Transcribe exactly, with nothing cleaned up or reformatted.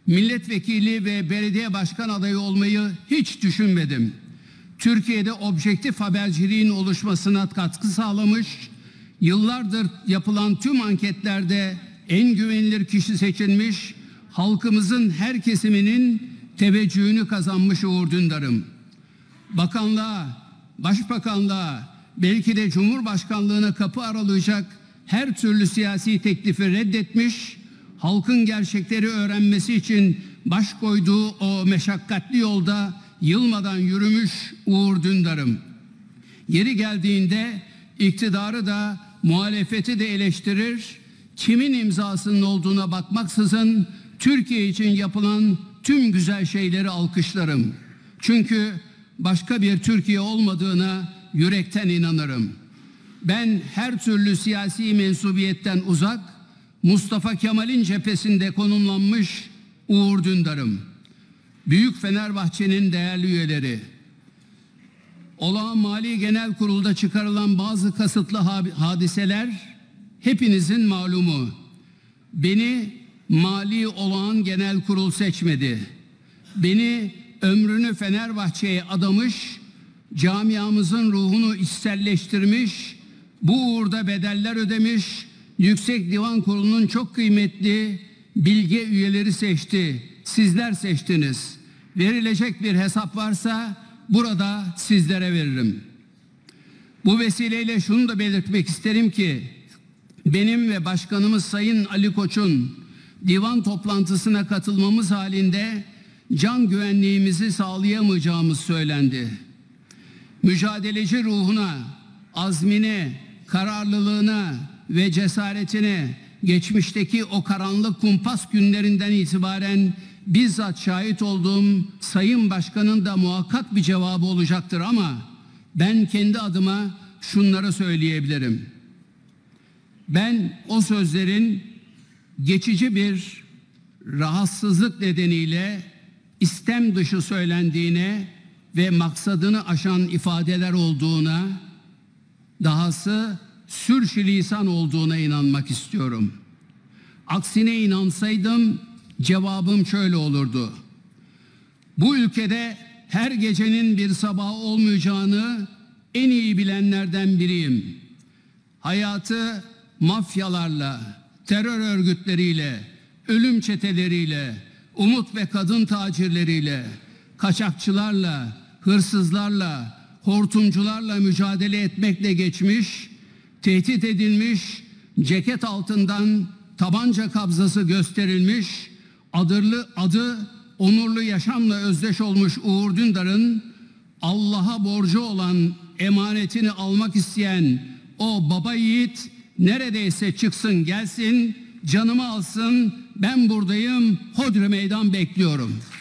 milletvekili ve belediye başkan adayı olmayı hiç düşünmedim. Türkiye'de objektif haberciliğin oluşmasına katkı sağlamış, yıllardır yapılan tüm anketlerde en güvenilir kişi seçilmiş, halkımızın her kesiminin teveccühünü kazanmış Uğur Dündar'ım. Bakanlığa, başbakanlığa, belki de Cumhurbaşkanlığına kapı aralayacak her türlü siyasi teklifi reddetmiş, halkın gerçekleri öğrenmesi için baş koyduğu o meşakkatli yolda yılmadan yürümüş Uğur Dündar'ım. Yeri geldiğinde iktidarı da muhalefeti de eleştirir, kimin imzasının olduğuna bakmaksızın Türkiye için yapılan tüm güzel şeyleri alkışlarım. Çünkü başka bir Türkiye olmadığına yürekten inanırım. Ben her türlü siyasi mensubiyetten uzak, Mustafa Kemal'in cephesinde konumlanmış Uğur Dündar'ım. Büyük Fenerbahçe'nin değerli üyeleri, Olağan Mali Genel Kurul'da çıkarılan bazı kasıtlı hadiseler hepinizin malumu. Beni Mali Olağan Genel Kurul seçmedi. Beni ömrünü Fenerbahçe'ye adamış, camiamızın ruhunu içselleştirmiş, bu uğurda bedeller ödemiş, Yüksek Divan Kurulu'nun çok kıymetli bilge üyeleri seçti. Sizler seçtiniz. Verilecek bir hesap varsa burada sizlere veririm. Bu vesileyle şunu da belirtmek isterim ki benim ve başkanımız Sayın Ali Koç'un divan toplantısına katılmamız halinde can güvenliğimizi sağlayamayacağımız söylendi. Mücadeleci ruhuna, azmine, kararlılığına ve cesaretine geçmişteki o karanlık kumpas günlerinden itibaren bizzat şahit olduğum Sayın Başkan'ın da muhakkak bir cevabı olacaktır ama ben kendi adıma şunları söyleyebilirim. Ben o sözlerin geçici bir rahatsızlık nedeniyle istem dışı söylendiğine ve maksadını aşan ifadeler olduğuna, dahası sürçülisan olduğuna inanmak istiyorum. Aksine inansaydım cevabım şöyle olurdu. Bu ülkede her gecenin bir sabahı olmayacağını en iyi bilenlerden biriyim. Hayatı mafyalarla, terör örgütleriyle, ölüm çeteleriyle, umut ve kadın tacirleriyle, kaçakçılarla, hırsızlarla, hortumcularla mücadele etmekle geçmiş, tehdit edilmiş, ceket altından tabanca kabzası gösterilmiş, adırlı adı onurlu yaşamla özdeş olmuş Uğur Dündar'ın Allah'a borcu olan emanetini almak isteyen o baba yiğit neredeyse çıksın gelsin, canımı alsın, ben buradayım, hodri meydan bekliyorum.